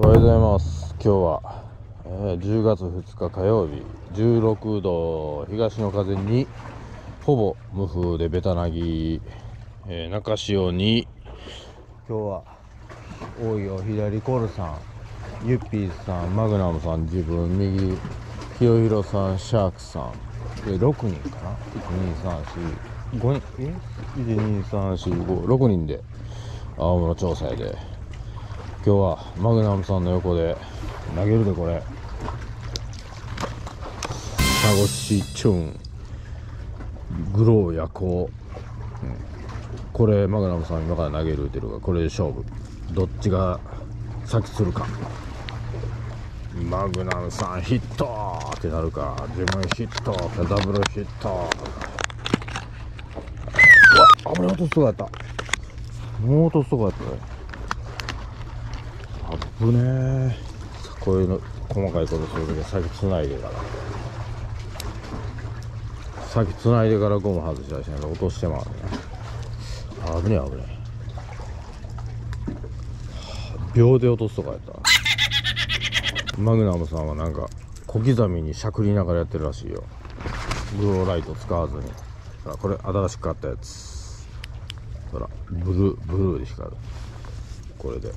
おはようございます。今日は、10月2日火曜日、16度、東の風にほぼ無風でベタなぎ、中潮に今日は多いよ、左コルさん、ユッピーさん、マグナムさん、自分右ひろひろさん、シャークさんで6人かな、12345人12345 6人で青室調査で、今日はマグナムさんの横で投げるで。これサゴシチューングロー夜行、これマグナムさん今から投げるっていうのが、これで勝負、どっちが先するか。マグナムさんヒットってなるか、自分ヒットってダブルヒット。うわっ、危ない、音すごかった、もう音すごかったね。あぶねえ。こういうの細かいことするときは先つないでからゴム外したりしないと落としてまうね。あぶねえ危ねえ。秒で落とすとかやった。マグナムさんはなんか小刻みにしゃくりながらやってるらしいよ、グローライト使わずに。これ新しく買ったやつ、ほらブルーで光る、これで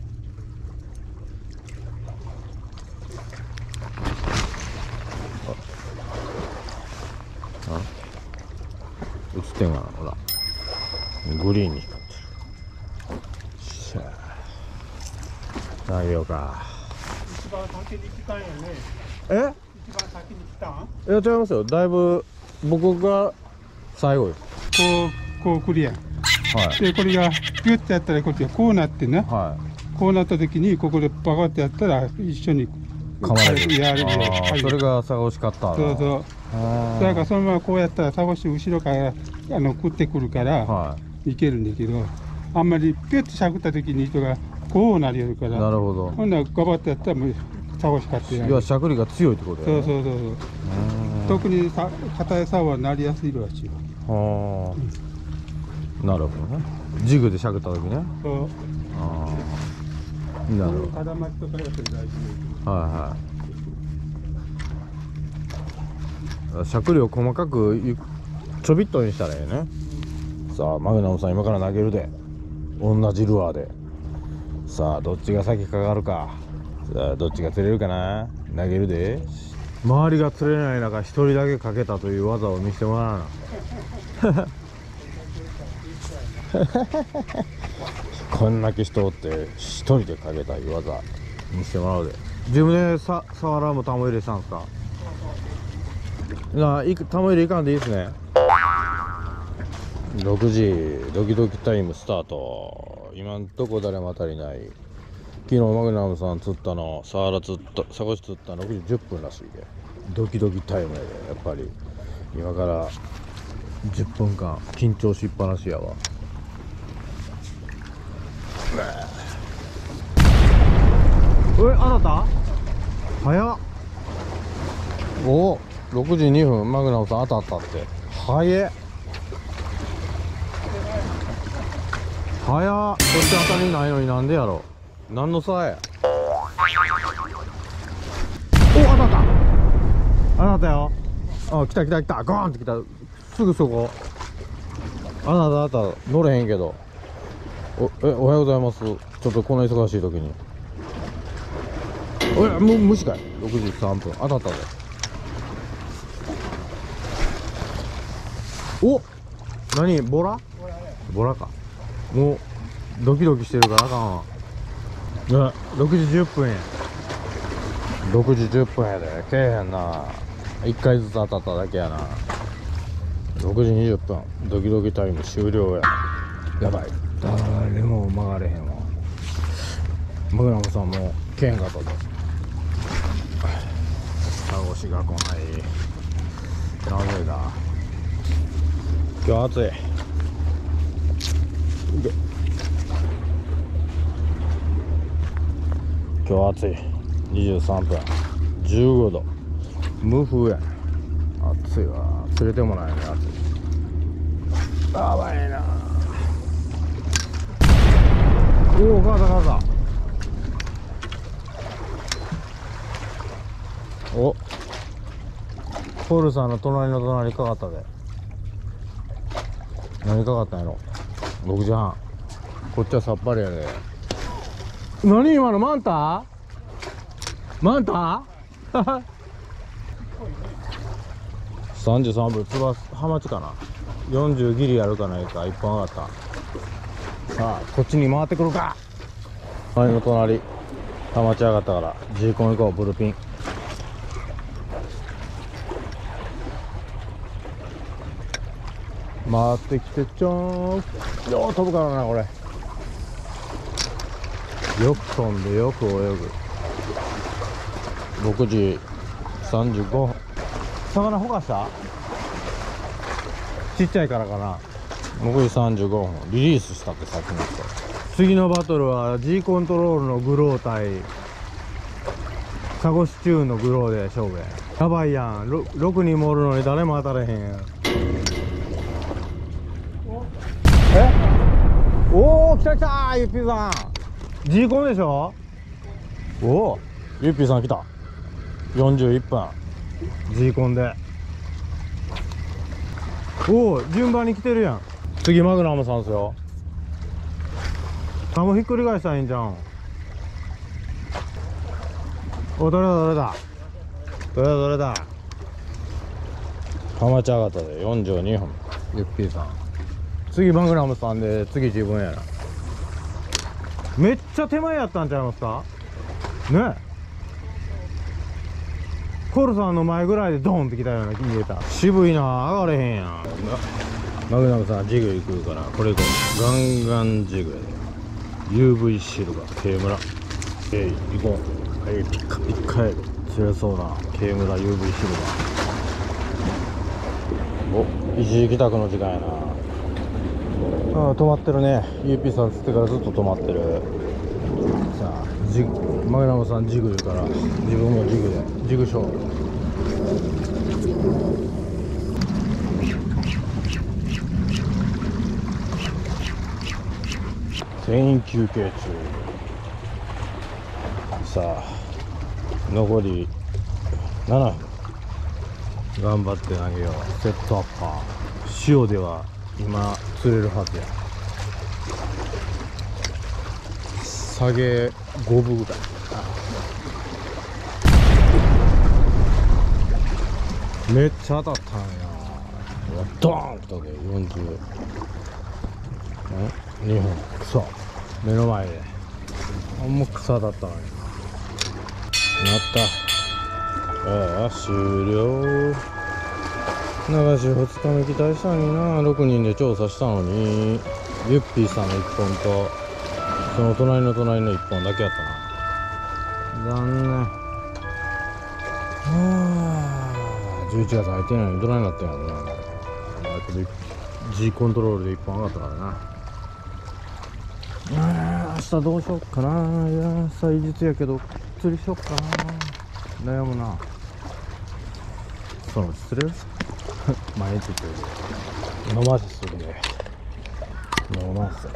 映ってんかな、ほらグリーンに光ってる。しゃあ投げようか。 一番先に来たんやね。 え、 一番先に来たん？ いや違いますよ、だいぶ僕が最後よ。 こう来るやん。 はい、 でこれがピュッてやったらこっちがこうなってね、 はこうなった時にここでバカってやったら一緒に噛まれる。 やるで、 それがサゴシカッターそうそう。だからそのままこうやったらサゴシ後ろから食ってくるからいけるんだけど、あんまりピュッてしゃくった時に人がこうなりよるから、 なるほど。 ほんならガバッてやったらもうサゴシカってやる。 要はしゃくりが強いってことだよね。 そう。特に硬い竿はなりやすいらしいよ。 はあ、なるほどね。ジグでしゃくった時ね。 そう。 ああ、なるほど。 絡まってからやってる大事。 はいはい。しゃくりを細かくちょびっとにしたらええね。さあマグナムさん今から投げるで、同じルアーで。さあどっちが先かかるか。さあどっちが釣れるかな。投げるで。周りが釣れない中一人だけかけたという技を見せてもらわな。こんだけ人おって一人でかけたいう技見せてもらうで。自分でサワラも玉入れしたんですか。玉入れいかんでいいですね。6時ドキドキタイムスタート。今んとこ誰も当たりない。昨日マグナムさん釣ったの、サゴシ釣ったの6時10分らしいで、ドキドキタイムやで。やっぱり今から10分間緊張しっぱなしやわ。当たった？早っ。おお、6時2分マグナムさん当たったって。早っ。こっち当たりないのになんでやろ。何の差や。お、当たったよ。あ、来たゴーンって来た。すぐそこ。当たった。乗れへんけど。おはようございます。ちょっとこんな忙しい時に。虫かい。6時3分当たったで。お、何、ボラか。もうドキドキしてるからあかんわ。6時10分や。6時10分やで。けえへんな。1回ずつ当たっただけやな。6時20分ドキドキタイム終了や。やばい、誰も曲がれへんわ。マグナムさんもけえへんかったで。サゴシが来ない。なぜだ。今日暑い。今日暑い。23分15度無風や。暑いわ。釣れてもないね。暑い。やばいな。おお、ガタガタ。 お、ポールさんの隣の隣かかったで。何かかったんやろ。6時半。こっちはさっぱりやで。何今のマンタ？マンタ33分、つばハマチかな。40ギリやるかないか、1本上がった。さあ、こっちに回ってくるか。隣の隣、ハマチ上がったから、ジーコン行こう、ブルピン。回ってきてちょーん。よう飛ぶからな、これ。よく飛んで、よく泳ぐ。6時35分。魚ほかした？ちっちゃいからかな。6時35分。リリースしたってさっきの人。次のバトルは G コントロールのグロー対サゴシチューンのグローで勝負や。やばいやん。6人もおるのに誰も当たれへんやん。え？おお、来た来たゆっぴーさん。 G コンでしょ。おお、ゆっぴーさん来た。41分 G コンで。おお、順番に来てるやん。次マグナムさんですよ。カモひっくり返したらいいんじゃん。お、どれだどれだどれだどれだ。ハマチ上がったで。42分ゆっぴーさん。次マグナムさんで、次自分やな。めっちゃ手前やったんちゃいますかね。コルさんの前ぐらいでドーンってきたような見えた。渋いな、上がれへんやん。マグナムさんジグ行くから、これ行こう。ガンガンジグやで。 UV シルバー K 村。行こう。はい、ピカ強そうな K 村 UV シルバー。お、一時帰宅の時間やな。ああ、止まってるね。 UP さんつってからずっと止まってる。さあ、マグナムさんジグ言うから、自分もジグでジグショー。全員休憩中。さあ、残り7分。頑張って投げよう。セットアッパー。塩では今釣れるはずや。下げ5分ぐらい。めっちゃ当たったんや。ドーンとで42分。クソ、目の前であんま草だったのになった。終了。流し2日目期待したのにな。6人で調査したのに、ゆっぴーさんの1本とその隣の隣の1本だけやったな。残念。11月入ってないのにどないなってんやろな。G コントロールで1本上がったからな。明日どうしよっかな。いや、祭日やけど釣りしよっかな。悩むな。そのうち釣れる毎日釣れる。飲ませするんで、飲ませいって。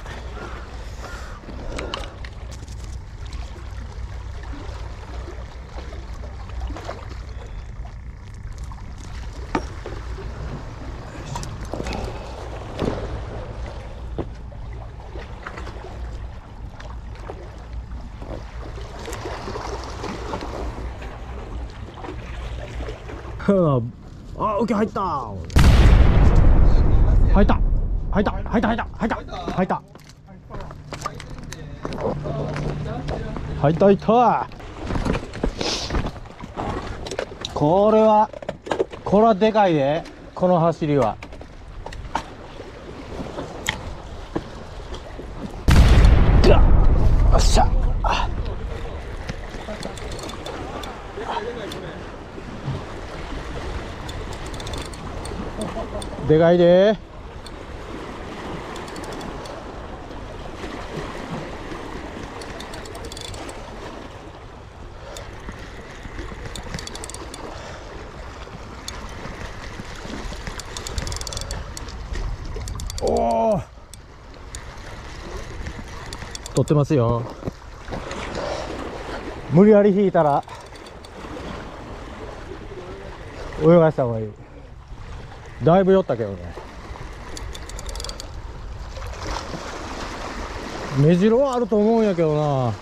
あ、受け入った。入った入った入った入った入った入った入った入った。これはでかいで、この走りは。よっしゃ。でかいで。おお、取ってますよ。無理やり引いたら泳がした方がいい。だいぶ酔ったけどね。目白はあると思うんやけどな。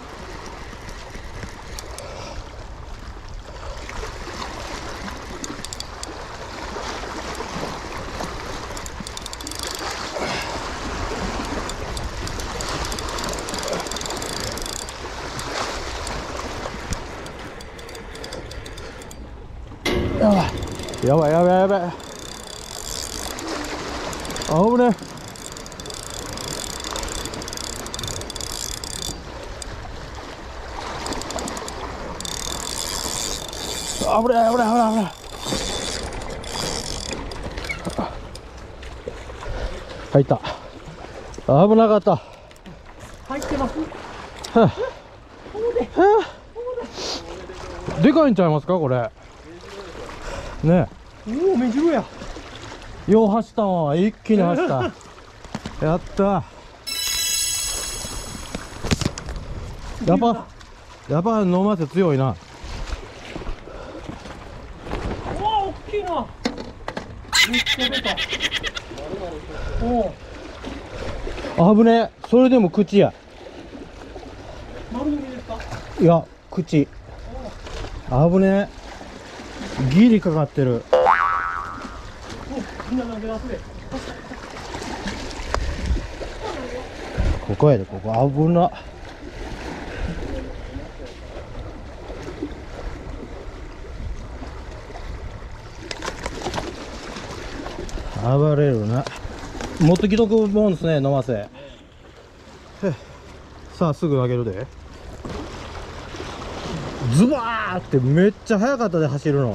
やばいやばいやばい。あぶね。あぶねあぶねあぶねあぶね。入った。危なかった。 入ってます。 はあ、でかいんちゃいますかこれね。 おお、目白や。 よう走ったわ。一気に走ったやった。やっぱ飲ませ強いな。 おお、大きいな。めっちゃ出た。おお、 危ねえ。それでも口や。 丸飲みですか。 いや口。危ねえ。ギリかかってる。 みんな投げ出すで。 ここやで、ここ危な。暴れるな。持ってきとくもんですね、飲ませ。さあすぐあげるで。ズバーってめっちゃ速かったで走るの。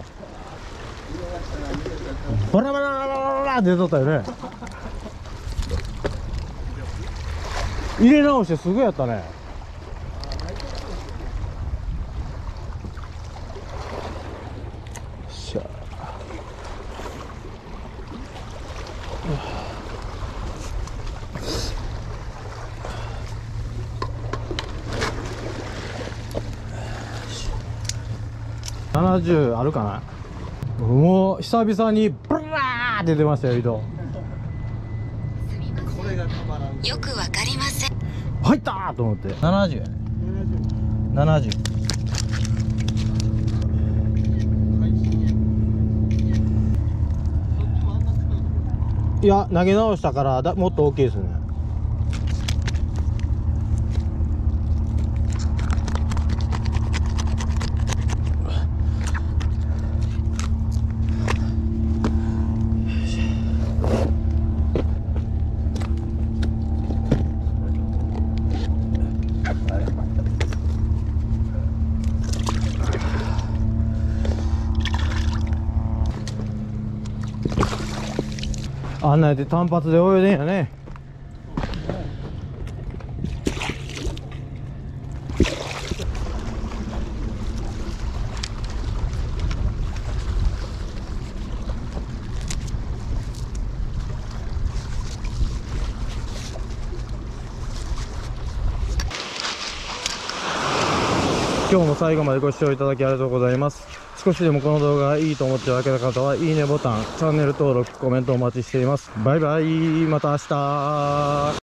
バラバラバラバラバラって出とったよね。入れ直してすぐやったね。しゃ70あるかな。もう久々にブラーって出ましたよ、移動。 よくわかりません。 入ったーと思って70やね。70。いや投げ直したからもっと大きいですね。あんなやって単発で泳いでんやね。今日も最後までご視聴いただきありがとうございます。少しでもこの動画がいいと思っていただけた方は、いいねボタン、チャンネル登録、コメントお待ちしています。バイバイ、また明日。